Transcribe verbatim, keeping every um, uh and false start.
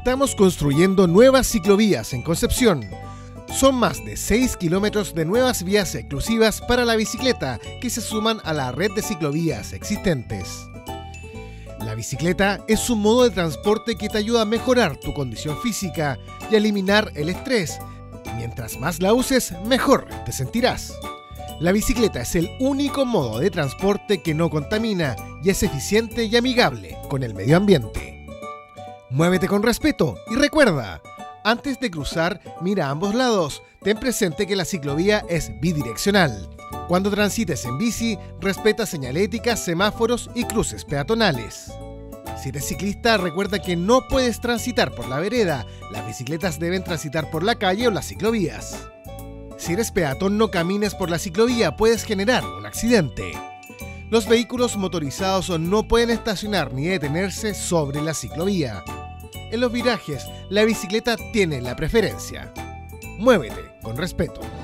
Estamos construyendo nuevas ciclovías en Concepción. Son más de seis kilómetros de nuevas vías exclusivas para la bicicleta que se suman a la red de ciclovías existentes. La bicicleta es un modo de transporte que te ayuda a mejorar tu condición física y a eliminar el estrés. Mientras más la uses, mejor te sentirás. La bicicleta es el único modo de transporte que no contamina y es eficiente y amigable con el medio ambiente. Muévete con respeto y recuerda, antes de cruzar, mira a ambos lados. Ten presente que la ciclovía es bidireccional. Cuando transites en bici, respeta señaléticas, semáforos y cruces peatonales. Si eres ciclista, recuerda que no puedes transitar por la vereda. Las bicicletas deben transitar por la calle o las ciclovías. Si eres peatón, no camines por la ciclovía, puedes generar un accidente. Los vehículos motorizados no pueden estacionar ni detenerse sobre la ciclovía. En los virajes, la bicicleta tiene la preferencia. Muévete con respeto.